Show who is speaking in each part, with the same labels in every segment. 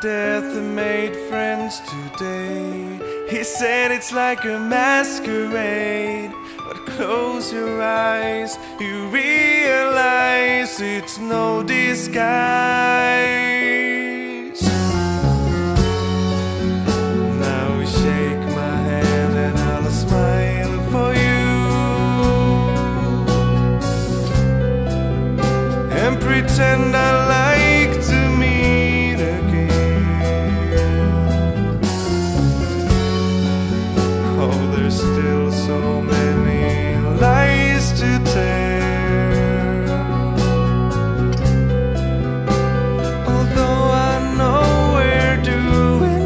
Speaker 1: death made friends today. He said it's like a masquerade, but close your eyes, you realize it's no disguise. Now shake my hand and I'll smile for you, and pretend I like to meet again. Oh, there's still so many lies to tell, although I know we're doing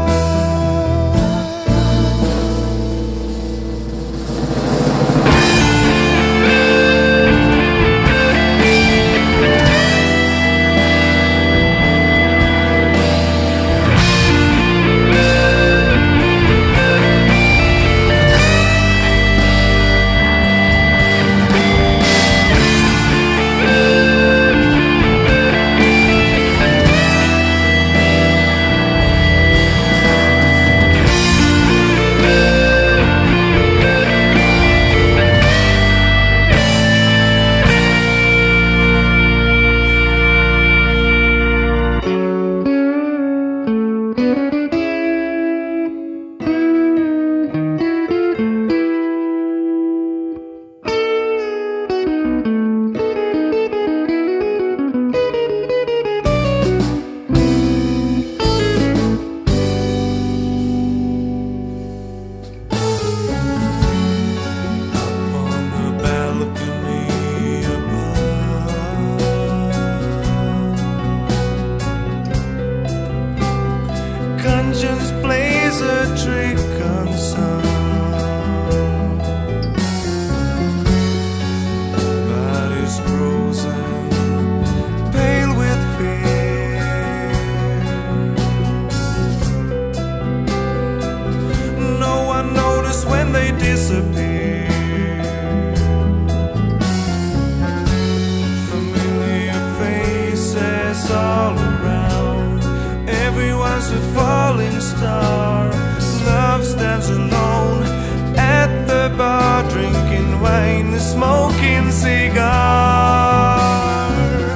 Speaker 1: conscience plays a trick on some. Body's frozen, pale with fear. No one noticed when they disappear. Familiar faces all around, everyone's a falling star. Love stands alone at the bar, drinking wine, smoking cigar.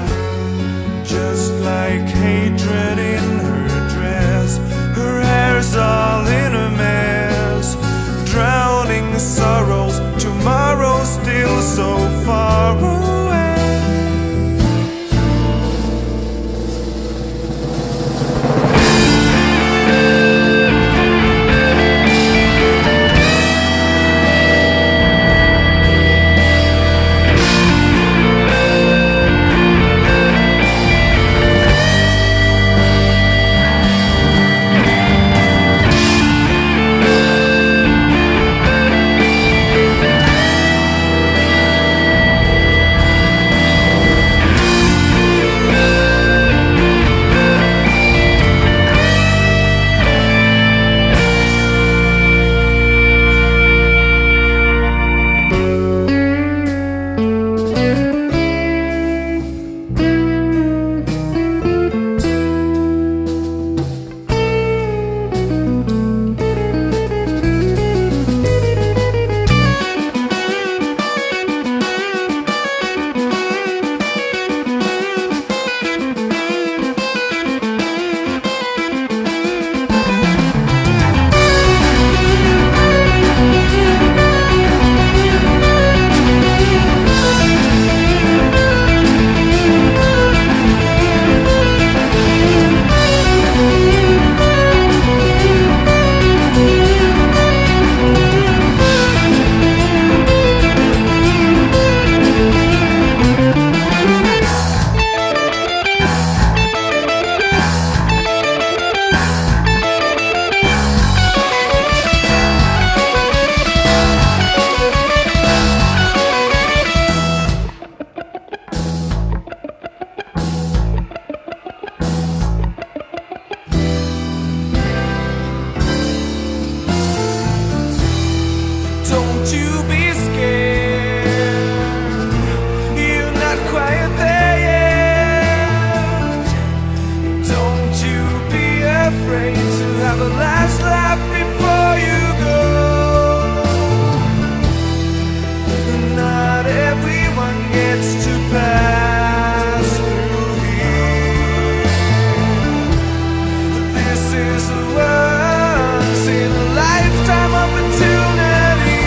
Speaker 1: Just like hatred in her dress, her hair's all in a mess, drowning sorrows, tomorrow still so far away. quiet there yet. Don't you be last laugh before you go. Not everyone gets to pass through here. This is a once in a lifetime opportunity.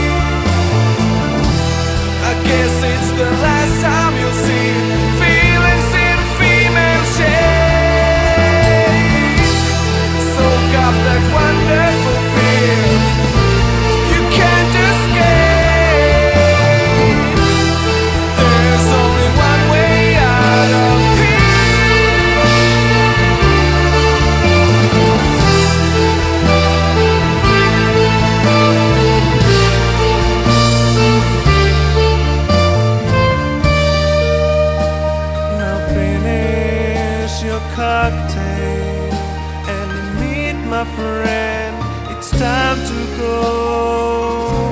Speaker 1: I guess it's the last time you'll see feelings in female shade. Soak up that wonderful feel you can't escape. There's only one way out of your cocktail and meet my friend. It's time to go.